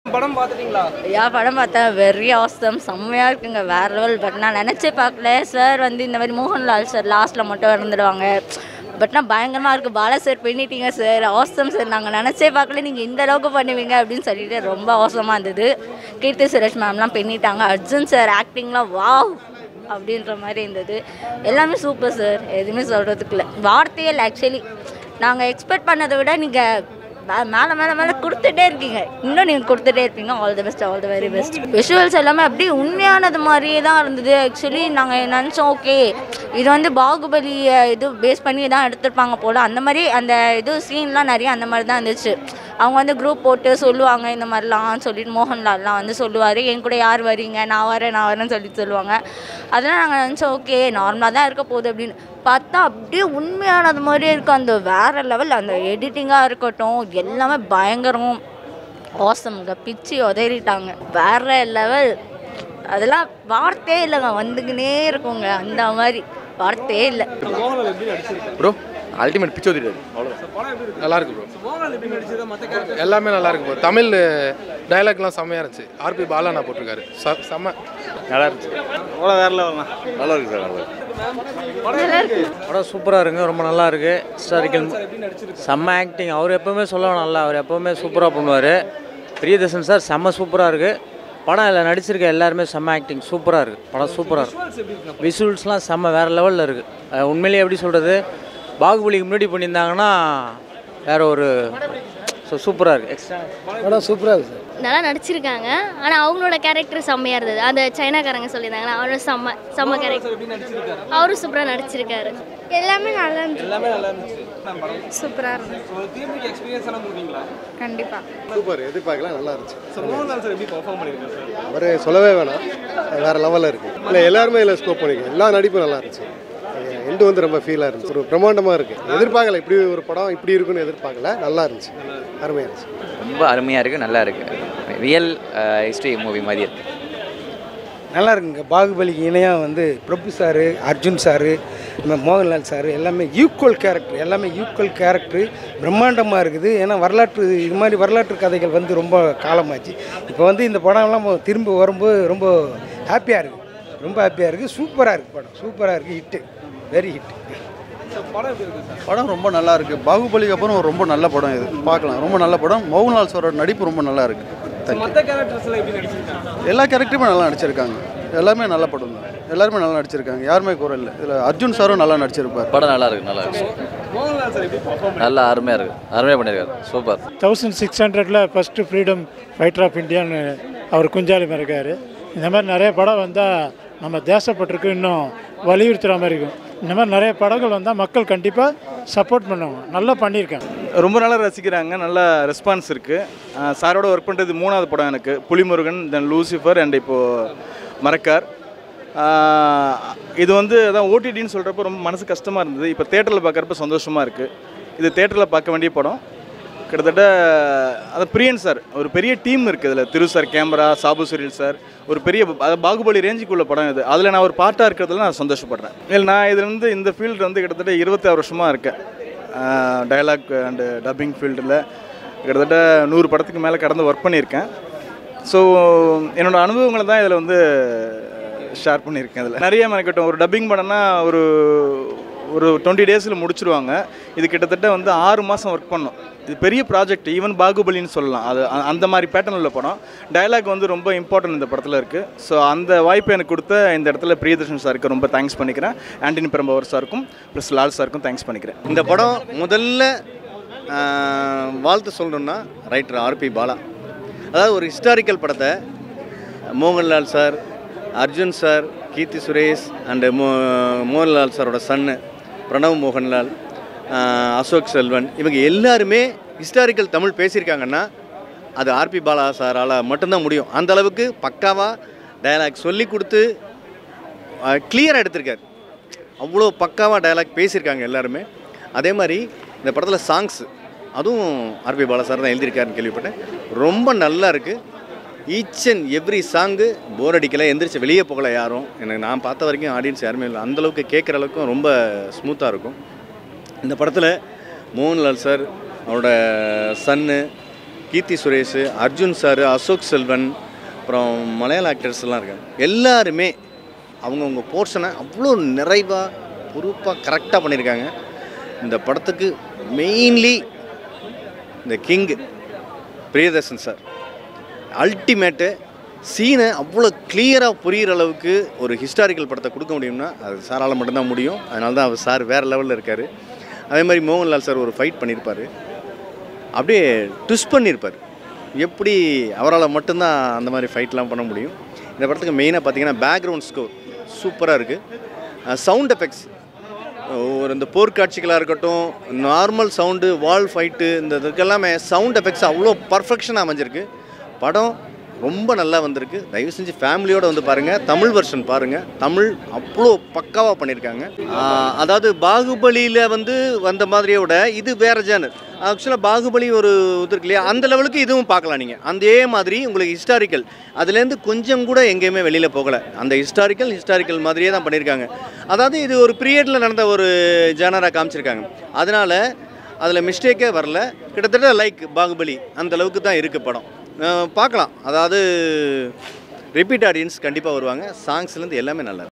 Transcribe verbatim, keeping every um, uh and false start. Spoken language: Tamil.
படம் பார்த்துட்டீங்களா? யா படம் பார்த்தா வெரி ஆசம், செம்மையாக இருக்குங்க, வேறு லெவல். பட் நான் நினச்சே பார்க்கல சார் வந்து இந்த மாதிரி மோகன்லால் சார் லாஸ்ட்டில் மட்டும் இறந்துடுவாங்க. பட் நான் பயங்கரமாக இருக்குது, பாலா சார் பண்ணிட்டீங்க சார், ஆசம் சார், நாங்கள் நினச்சே பார்க்கல நீங்கள் இந்த அளவுக்கு பண்ணுவீங்க அப்படின்னு சொல்லிட்டு ரொம்ப அவசரமாக இருந்தது. கீர்த்தி சுரேஷ் மேம்லாம் பண்ணிட்டாங்க. அர்ஜுன் சார் ஆக்டிங்லாம் வாவ் அப்படின்ற மாதிரி இருந்தது. எல்லாமே சூப்பர் சார், எதுவுமே சொல்கிறதுக்கு இல்லை, வார்த்தையே இல்லை. ஆக்சுவலி நாங்கள் எக்ஸ்பெக்ட் பண்ணதை விட நீங்கள் மேலே மேலே மேலே கொடுத்துட்டே இருக்கீங்க, இன்னும் நீங்கள் கொடுத்துட்டே இருப்பீங்க. All the best, all the very best. Visuals எல்லாமே அப்படியே உண்மையானது மாதிரியே தான் இருந்தது. ஆக்சுவலி நாங்கள் நினச்சோம் ஓகே இது வந்து பாகுபலி இது பேஸ் பண்ணி தான் எடுத்துருப்பாங்க போல், அந்த மாதிரி அந்த இது சீன்லாம் நிறைய அந்த மாதிரி தான் இருந்துச்சு. அவங்க வந்து குரூப் போட்டு சொல்லுவாங்க இந்த மாதிரிலாம் சொல்லிட்டு, மோகன்லால்லாம் வந்து சொல்லுவார் என் கூட யார் வரீங்க, நான் வரேன் நான் வரேன்னு சொல்லிட்டு சொல்லுவாங்க. அதெல்லாம் நாங்கள் நினச்சோம் ஓகே நார்மலாக தான் இருக்க போகுது அப்படின்னு பார்த்தா அப்படியே உண்மையானது மாதிரியே இருக்கும். அந்த வேறு லெவல், அந்த எடிட்டிங்காக இருக்கட்டும் எல்லாமே பயங்கரம் ஆசம்ங்க, பிச்சு உதறிட்டாங்க, வேறு லெவல். அதெல்லாம் வார்த்தையே இல்லைங்க, வந்துக்கினே இருக்குங்க, அந்த மாதிரி வார்த்தையே இல்லை. ப்ரோ அல்டிமேட் பிச்சு ஓதிட்டாரு, நல்லா இருக்கு ப்ரோ. எல்லாமே நல்லா இருக்கு ப்ரோ. தமிழ் டைலாக்லாம் செம்மையாக இருந்துச்சு. ஆர்பி பாலா நான் போட்டிருக்காரு, செம்ம நல்லா இருந்துச்சு. அவ்வளோ வேற லெவல் தான், நல்லா இருக்கு சார். நல்லா இருக்கு படம் சூப்பராக இருக்குங்க, ரொம்ப நல்லா இருக்கு. ஹிஸ்டாரிக்கல் செம்ம ஆக்டிங், அவர் எப்போவுமே சொல்லணும் நல்லா, அவர் எப்போவுமே சூப்பராக பண்ணுவார். பிரியதர்ஷன் சார் செம்ம சூப்பராக இருக்குது. படம் இல்லை நடிச்சிருக்க எல்லாருமே செம்ம ஆக்டிங் சூப்பராக இருக்குது. படம் சூப்பராக இருக்குது, விஷுவல்ஸ்லாம் செம்ம வேறு லெவலில் இருக்குது. உண்மையிலேயே எப்படி சொல்கிறது, பாகுபலிக்கு முன்னாடி பண்ணியிருந்தாங்கன்னா வேறு ஒரு ஸோ சூப்பராக இருக்குது. எக்ஸ்ட்ரா படம் சூப்பராக இருக்குது சார், நல்லா நடிச்சிருக்காங்க. ஆனால் அவங்களோட கேரக்டர் செம்மையாக இருந்தது. அந்த சைனாக்காரங்க சொல்லியிருந்தாங்கன்னா அவரோட செம்ம செம்ம கேரக்டர், அவரும் சூப்பராக நடிச்சிருக்காரு. எல்லாமே நல்லா இருந்துச்சு, எல்லாமே நல்லா இருந்துச்சு. சூப்பராக இருந்தது. ஒரு தியேட்டருக்கு எக்ஸ்பீரியன்ஸ் எல்லாம் கொடுத்தீங்களா? கண்டிப்பாக சூப்பர், எதிர்பார்க்கலாம், நல்லா இருந்துச்சு. சார் மோகன்லால் சார் எப்படி பெர்ஃபார்ம் பண்ணியிருக்காரு சார்? அவர் சொல்லவே வேணாம், வேறு லெவலில் இருக்குது. இல்லை எல்லாருமே இதில் ஸ்கோப் பண்ணிக்க, எல்லா நடிப்பும் நல்லா இருந்துச்சு. எண்டு வந்து ரொம்ப ஃபீலாக இருந்துச்சு, ஒரு பிரம்மாண்டமாக இருக்குது. எதிர்பார்க்கல இப்படி ஒரு படம் இப்படி இருக்குன்னு எதிர்பார்க்கல, நல்லா இருந்துச்சு, அருமையாக இருந்துச்சு. ரொம்ப அருமையாக இருக்குது, நல்லா இருக்குது, ரியல் ஹிஸ்ட்ரி மூவி மாதிரி இருக்குது. நல்லா இருக்குங்க. பாகுபலிக்கு இணையாக வந்து Prabhu sir, Arjun sir, Mohanlal sir எல்லாமே ஈக்குவல் கேரக்டர், எல்லாமே ஈக்குவல் கேரக்டர், பிரம்மாண்டமாக இருக்குது. ஏன்னா வரலாற்று இது மாதிரி வரலாற்று கதைகள் வந்து ரொம்ப காலமாச்சு. இப்போ வந்து இந்த படம்லாம் திரும்ப வரும்போது ரொம்ப ஹாப்பியாக இருக்குது, ரொம்ப ஹாப்பியாக இருக்குது. சூப்பராக இருக்குது படம், சூப்பராக இருக்குது, ஹிட்டு, வெரி ஹிட். படம் ரொம்ப நல்லா இருக்குது. பாகுபலிக்கு அப்புறம் ரொம்ப நல்ல படம் இது, பார்க்கலாம், ரொம்ப நல்ல படம். மோகன்லால் சாரோட நடிப்பு ரொம்ப நல்லா இருக்குது. மற்ற கேரக்டர்ஸ்லாம் எப்படி நடிச்சிருக்காங்க? எல்லா கேரக்டருமே நல்லா நடிச்சிருக்காங்க, எல்லாமே நல்ல படம் தான், எல்லாருமே நல்லா நடிச்சிருக்காங்க, யாருமே குறை இல்லை. இதில் அர்ஜுன் சாரும் நல்லா நடிச்சிருப்பார். படம் நல்லா இருக்குது, நல்லா இருக்கு, மோகன்லால் சார் எப்படி பெர்ஃபார்ம் நல்லா அருமையாக இருக்குது, அருமையாக பண்ணியிருக்காரு, சூப்பர். தௌசண்ட் சிக்ஸ் ஹண்ட்ரடில் ஃபஸ்ட்டு ஃப்ரீடம் ஃபைட்டர் ஆஃப் இந்தியான்னு அவர் குஞ்சாலி இருக்கார். இந்த மாதிரி நிறைய படம் வந்தால் நம்ம தேசப்பட்டிருக்கு இன்னும் வலியுறுத்துகிற மாதிரி இருக்கும். இந்த மாதிரி நிறைய படங்கள் வந்தால் மக்கள் கண்டிப்பாக சப்போர்ட் பண்ணுவாங்க, நல்லா பண்ணியிருக்காங்க. ரொம்ப நல்லா ரசிக்கிறாங்க, நல்ல ரெஸ்பான்ஸ் இருக்குது. சாரோட ஒர்க் பண்ணுறது மூணாவது படம் எனக்கு, புலிமுருகன், தென் லூசிஃபர் அண்ட் இப்போது மரக்கார். இது வந்து அதான் ஓடிடின்னு சொல்கிறப்ப ரொம்ப மனசு கஷ்டமாக இருந்தது. இப்போ தேட்டரில் பார்க்குறப்ப சந்தோஷமாக இருக்குது. இது தேட்டரில் பார்க்க வேண்டிய படம். கிட்டத்தட்ட அது பிரியன் சார், ஒரு பெரிய டீம் இருக்குது இதில். திரு சார் கேமரா, சாபு சுரேல் சார், ஒரு பெரிய பாகுபலி ரேஞ்சுக்குள்ள படம் இது. அதில் நான் ஒரு பார்ட்டாக இருக்கிறதுல நான் சந்தோஷப்படுறேன். இல்லை நான் இதில் வந்து இந்த ஃபீல்டு வந்து கிட்டத்தட்ட இருபத்தாறு வருஷமாக இருக்கேன். டயலாக் அண்டு டப்பிங் ஃபீல்டில் கிட்டத்தட்ட நூறு படத்துக்கு மேலே கடந்து ஒர்க் பண்ணியிருக்கேன். ஸோ என்னோடய அனுபவங்களை தான் இதில் வந்து ஷேர் பண்ணியிருக்கேன். இதில் நிறைய மெனக்கட்டும். ஒரு டப்பிங் பண்ணனா ஒரு ஒரு டுவெண்ட்டி டேஸில் முடிச்சுடுவாங்க. இது கிட்டத்தட்ட வந்து ஆறு மாதம் ஒர்க் பண்ணோம். இது பெரிய ப்ராஜெக்ட், ஈவன் பாகுபலின்னு சொல்லலாம். அது அந்த மாதிரி பேட்டர்ன் உள்ள படம். டயலாக் வந்து ரொம்ப இம்பார்ட்டன்ட் இந்த படத்தில் இருக்குது. ஸோ அந்த வாய்ப்பை எனக்கு கொடுத்த இந்த இடத்துல பிரியதர்ஷன் சாருக்கு ரொம்ப தேங்க்ஸ் பண்ணிக்கிறேன். ஆண்டனி பெரம்பவர் சாருக்கும் ப்ளஸ் லால் சாருக்கும் தேங்க்ஸ் பண்ணிக்கிறேன். இந்த படம் முதல்ல வாழ்த்து சொல்லணும்னா ரைட்டர் ஆர்பி பாலா. அதாவது ஒரு ஹிஸ்டாரிக்கல் படத்தை Mohanlal sir, Arjun sir, Keerthy Suresh and மோ மோகன்லால் சாரோட சன்னு பிரணவ் மோகன்லால், அசோக் செல்வன், இவங்க எல்லாருமே ஹிஸ்டாரிக்கல் தமிழ் பேசியிருக்காங்கன்னா அது ஆர்பி பாலா சாரால் மட்டும்தான் முடியும். அந்த அளவுக்கு பக்காவாக டயலாக் சொல்லி கொடுத்து கிளியராக எடுத்திருக்காரு. அவ்வளோ பக்காவாக டயலாக் பேசியிருக்காங்க எல்லாருமே. அதே மாதிரி இந்த படத்தில் சாங்ஸ் அதுவும் ஆர்பி பாலா சார் தான் எழுதியிருக்காருன்னு கேள்விப்பட்டேன். ரொம்ப நல்லா இருக்குது. Each and every song bore அடிக்கலை, எந்திரிச்சு வெளியே போகலை யாரும். எனக்கு நான் பார்த்த வரைக்கும் ஆடியன்ஸ் யாருமே இல்லை, அந்தளவுக்கு கேட்குற அளவுக்கும் ரொம்ப ஸ்மூத்தாக இருக்கும். இந்த படத்தில் மோகன்லால் சார், அவரோட சன்னு, கீர்த்தி சுரேஷ், அர்ஜுன் சார், அசோக் செல்வன், அப்புறம் மலையாள ஆக்டர்ஸ்லாம் இருக்காங்க. எல்லாருமே அவங்கவுங்க போர்ஷனை அவ்வளோ நிறைவாக பொறுப்பாக கரெக்டாக பண்ணியிருக்காங்க. இந்த படத்துக்கு மெயின்லி இந்த கிங் பிரியதர்ஷன் சார் அல்டிமேட்டு. சீனை அவ்வளோ கிளியராக புரிகிற அளவுக்கு ஒரு ஹிஸ்டாரிக்கல் படத்தை கொடுக்க முடியும்னா அது சாரால் மட்டும்தான் முடியும். அதனால தான் அவர் சார் வேறு லெவலில் இருக்கார். அதே மாதிரி மோகன்லால் சார் ஒரு ஃபைட் பண்ணியிருப்பார், அப்படியே ட்விஸ்ட் பண்ணியிருப்பார். எப்படி அவரால் மட்டும்தான் அந்த மாதிரி ஃபைட்லாம் பண்ண முடியும். இந்த படத்துக்கு மெயினாக பார்த்தீங்கன்னா பேக்ரவுண்ட் ஸ்கோர் சூப்பராக இருக்குது. சவுண்ட் எஃபெக்ட்ஸ், ஒரு இந்த போர்க்காட்சிகளாக இருக்கட்டும், நார்மல் சவுண்டு, வால் ஃபைட்டு, இந்த இதுக்கெல்லாமே சவுண்ட் எஃபெக்ட்ஸ் அவ்வளோ பர்ஃபெக்ஷனாக அமைஞ்சிருக்கு. படம் ரொம்ப நல்லா வந்திருக்கு. தயவு செஞ்சு ஃபேமிலியோடு வந்து பாருங்கள். தமிழ் வெர்ஷன் பாருங்கள். தமிழ் அவ்வளோ பக்காவாக பண்ணியிருக்காங்க. அதாவது பாகுபலியில் வந்து வந்த மாதிரியை விட இது வேறு ஜேனர். ஆக்சுவலாக பாகுபலி ஒரு இது இருக்கு இல்லையா, அந்த லெவலுக்கு இதுவும் பார்க்கலாம் நீங்கள். அதே மாதிரி உங்களுக்கு ஹிஸ்டாரிக்கல் அதுலேருந்து கொஞ்சம் கூட எங்கேயுமே வெளியில் போகலை. அந்த ஹிஸ்டாரிக்கல் ஹிஸ்டாரிக்கல் மாதிரியே தான் பண்ணியிருக்காங்க. அதாவது இது ஒரு பீரியடில் நடந்த ஒரு ஜேனராக காமிச்சிருக்காங்க. அதனால் அதில் மிஸ்டேக்கே வரல. கிட்டத்தட்ட லைக் பாகுபலி அந்த அளவுக்கு தான் இருக்குது படம். பார்க்கலாம். அதாவது ரிப்பீட் ஆடியன்ஸ் கண்டிப்பாக வருவாங்க. சாங்ஸ்லேருந்து எல்லாமே நல்லா